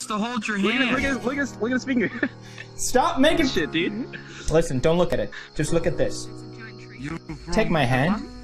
to hold your Look hand. at his finger. Stop making Shit, dude. Listen, don't look at it. Just look at this. Take my hand.